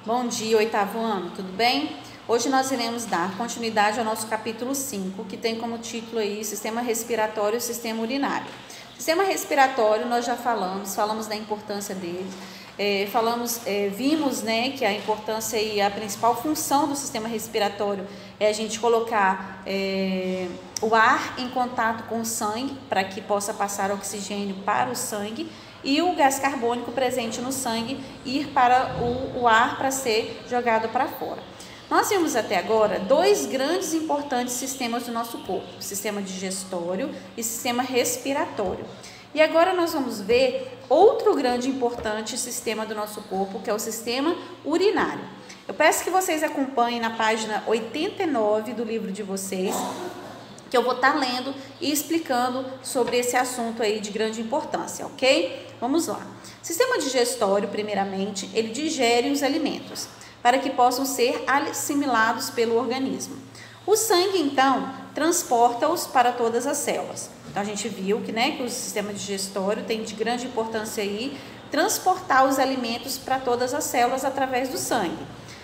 Bom dia, oitavo ano, tudo bem? Hoje nós iremos dar continuidade ao nosso capítulo 5, que tem como título aí Sistema Respiratório e Sistema Urinário. Sistema respiratório nós já falamos da importância dele, vimos que a importância e a principal função do sistema respiratório é a gente colocar o ar em contato com o sangue para que possa passar oxigênio para o sangue e o gás carbônico presente no sangue ir para o ar para ser jogado para fora. Nós vimos até agora dois grandes e importantes sistemas do nosso corpo, o sistema digestório e o sistema respiratório. E agora nós vamos ver outro grande e importante sistema do nosso corpo, que é o sistema urinário. Eu peço que vocês acompanhem na página 89 do livro de vocês, que eu vou estar lendo e explicando sobre esse assunto aí de grande importância, ok? Vamos lá. Sistema digestório, primeiramente, ele digere os alimentos para que possam ser assimilados pelo organismo. O sangue, então, transporta-os para todas as células. Então, a gente viu que o sistema digestório tem de grande importância aí transportar os alimentos para todas as células através do sangue.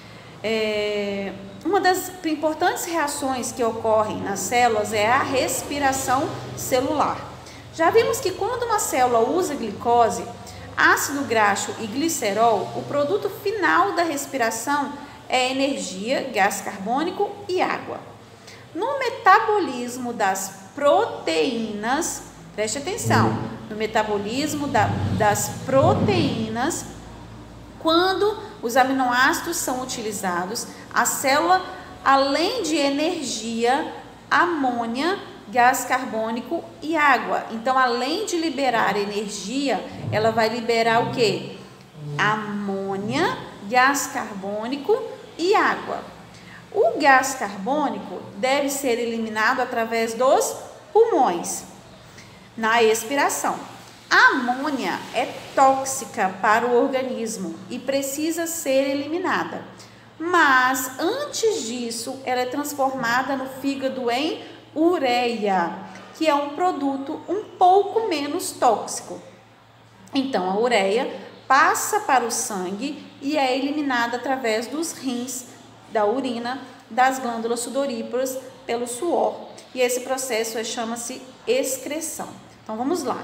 Uma das importantes reações que ocorrem nas células é a respiração celular. Já vimos que quando uma célula usa glicose, ácido graxo e glicerol, o produto final da respiração é energia, gás carbônico e água. No metabolismo das proteínas, preste atenção, no metabolismo das proteínas, quando os aminoácidos são utilizados, a célula, além de energia, amônia, gás carbônico e água. Então, além de liberar energia, ela vai liberar o quê? Amônia, gás carbônico e água. O gás carbônico deve ser eliminado através dos pulmões, na expiração. A amônia é tóxica para o organismo e precisa ser eliminada. Mas, antes disso, ela é transformada no fígado em ureia, que é um produto um pouco menos tóxico. Então, a ureia passa para o sangue e é eliminada através dos rins, da urina, das glândulas sudoríparas, pelo suor. E esse processo chama-se excreção. Então, vamos lá.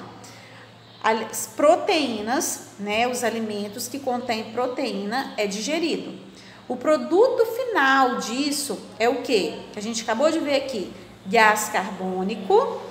As proteínas, os alimentos que contêm proteína é digerido. O produto final disso é o quê? Que a gente acabou de ver aqui. Gás carbônico,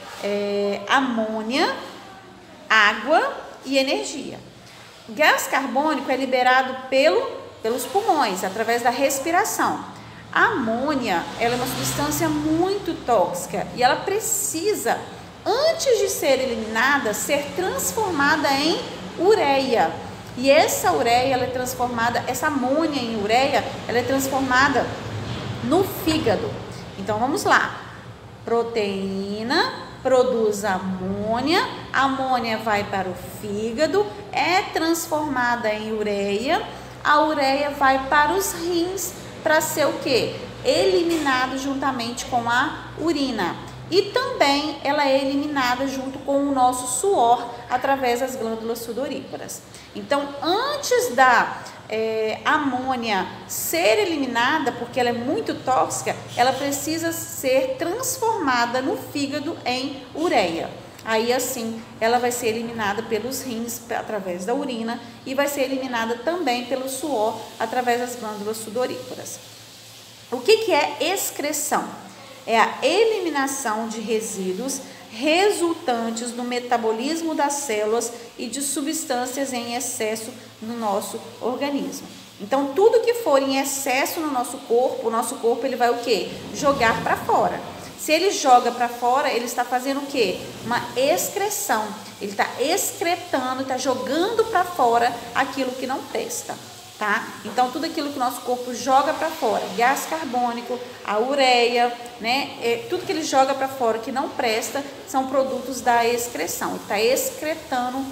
amônia, água e energia. Gás carbônico é liberado pelos pulmões, através da respiração. A amônia, ela é uma substância muito tóxica e ela precisa, antes de ser eliminada, ser transformada em ureia. E essa ureia, ela é transformada, essa amônia em ureia, ela é transformada no fígado. Então, vamos lá. Proteína produz amônia, a amônia vai para o fígado, é transformada em ureia, a ureia vai para os rins para ser o quê? Eliminado juntamente com a urina. E também ela é eliminada junto com o nosso suor através das glândulas sudoríparas. Então, antes da amônia ser eliminada, porque ela é muito tóxica, ela precisa ser transformada no fígado em ureia. Aí assim, ela vai ser eliminada pelos rins através da urina e vai ser eliminada também pelo suor através das glândulas sudoríparas. O que é excreção? É a eliminação de resíduos resultantes do metabolismo das células e de substâncias em excesso no nosso organismo. Então, tudo que for em excesso no nosso corpo, o nosso corpo ele vai o quê? Jogar para fora. Se ele joga para fora, ele está fazendo o quê? Uma excreção. Ele está excretando, está jogando para fora aquilo que não presta. Tá? Então, tudo aquilo que o nosso corpo joga para fora, gás carbônico, a ureia, tudo que ele joga para fora que não presta, são produtos da excreção. Ele está excretando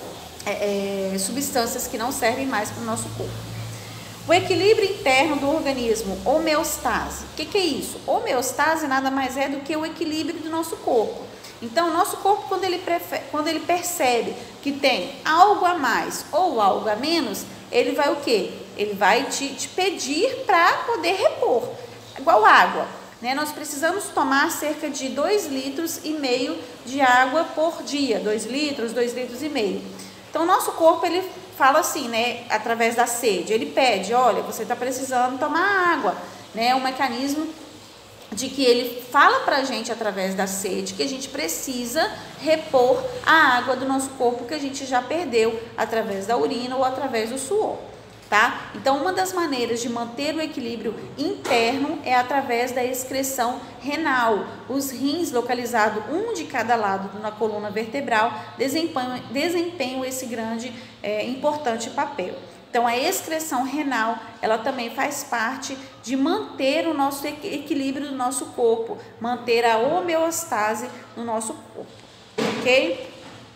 substâncias que não servem mais para o nosso corpo. O equilíbrio interno do organismo, homeostase. O que é isso? Homeostase nada mais é do que o equilíbrio do nosso corpo. Então, o nosso corpo, quando ele percebe que tem algo a mais ou algo a menos, ele vai o quê? ele vai te pedir para poder repor, igual água, né? Nós precisamos tomar cerca de 2,5 litros de água por dia, 2 litros, 2,5 litros. Então, o nosso corpo, ele fala assim, né, através da sede, ele pede, olha, você está precisando tomar água, né? Um mecanismo de que ele fala para a gente através da sede que a gente precisa repor a água do nosso corpo que a gente já perdeu através da urina ou através do suor, tá? Então, uma das maneiras de manter o equilíbrio interno é através da excreção renal. Os rins, localizados um de cada lado na coluna vertebral, desempenham esse grande importante papel. Então, a excreção renal, ela também faz parte de manter o nosso equilíbrio do nosso corpo, manter a homeostase no nosso corpo, ok?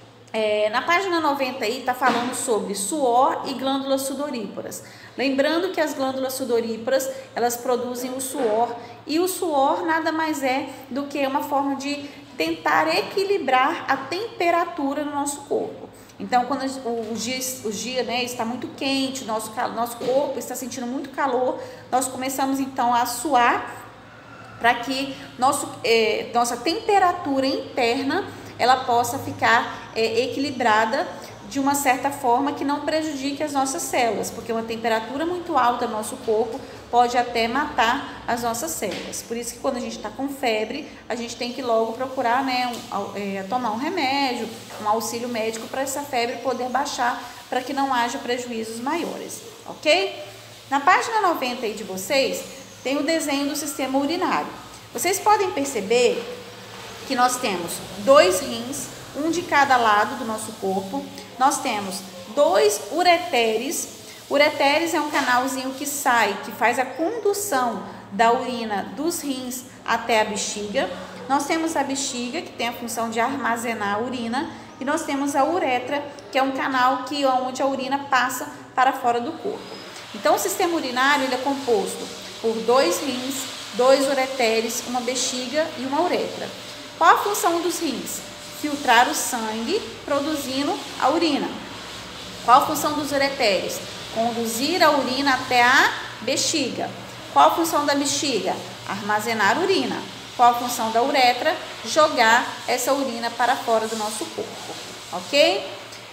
Na página 90 aí está falando sobre suor e glândulas sudoríparas. Lembrando que as glândulas sudoríparas, elas produzem o suor, e o suor nada mais é do que uma forma de tentar equilibrar a temperatura no nosso corpo. Então, quando o dia né, está muito quente, nosso corpo está sentindo muito calor, nós começamos então a suar para que nossa temperatura interna ela possa ficar equilibrada de uma certa forma que não prejudique as nossas células, porque uma temperatura muito alta no nosso corpo pode até matar as nossas células. Por isso que quando a gente está com febre, a gente tem que logo procurar, né, tomar um remédio, um auxílio médico para essa febre poder baixar, para que não haja prejuízos maiores, ok? Na página 90 aí de vocês, tem o desenho do sistema urinário. Vocês podem perceber que nós temos 2 rins, um de cada lado do nosso corpo. Nós temos 2 ureteres. Ureteres é um canalzinho que faz a condução da urina dos rins até a bexiga. Nós temos a bexiga, que tem a função de armazenar a urina, e nós temos a uretra, que é um canal onde a urina passa para fora do corpo. Então, o sistema urinário ele é composto por 2 rins, 2 ureteres, uma bexiga e uma uretra. Qual a função dos rins? Filtrar o sangue, produzindo a urina. Qual a função dos ureteres? Conduzir a urina até a bexiga. Qual a função da bexiga? Armazenar a urina. Qual a função da uretra? Jogar essa urina para fora do nosso corpo, ok?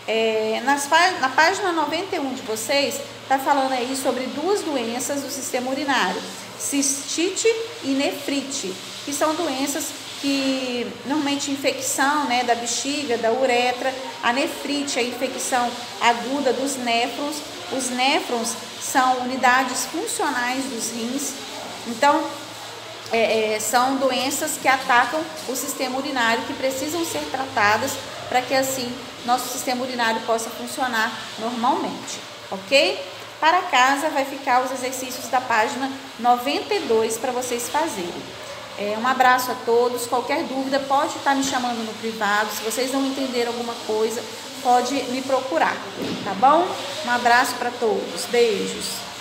Na página 91 de vocês, está falando aí sobre 2 doenças do sistema urinário, cistite e nefrite, que são doenças que normalmente infecção, né, da bexiga, da uretra. A nefrite é a infecção aguda dos néfrons. Os néfrons são unidades funcionais dos rins. Então, são doenças que atacam o sistema urinário, que precisam ser tratadas para que assim nosso sistema urinário possa funcionar normalmente, ok? Para casa vai ficar os exercícios da página 92 para vocês fazerem. Um abraço a todos. Qualquer dúvida pode estar me chamando no privado. Se vocês não entenderam alguma coisa, pode me procurar, tá bom? Um abraço para todos. Beijos.